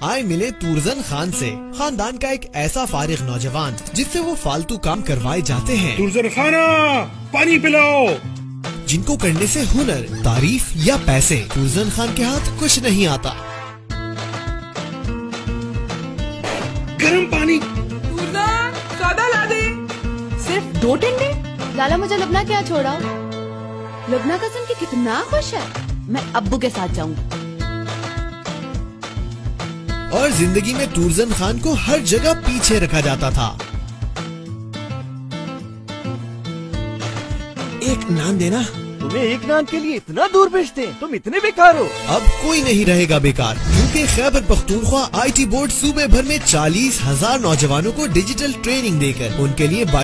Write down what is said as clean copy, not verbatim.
आए मिले तुर्जन खान से, खानदान का एक ऐसा फारिग नौजवान जिससे वो फालतू काम करवाए जाते हैं। तुर्जन खाना पानी पिलाओ। जिनको करने से हुनर, तारीफ या पैसे, तुर्जन खान के हाथ कुछ नहीं आता। गर्म पानी। तुर्जन सोडा ला दे। सिर्फ 2 टिंडे? लाला मुझे लुबना क्या छोड़ा? लुबना का सुन के कितना खुश है। मैं अब्बू के साथ जाऊंगी। और जिंदगी में तुर्जन खान को हर जगह पीछे रखा जाता था। एक नान देना। तुम्हें एक नान के लिए इतना दूर भेजते हैं, तुम इतने बेकार हो। अब कोई नहीं रहेगा बेकार, क्योंकि खैबर पख्तूनख्वा IT बोर्ड सूबे भर में 40,000 नौजवानों को डिजिटल ट्रेनिंग देकर उनके लिए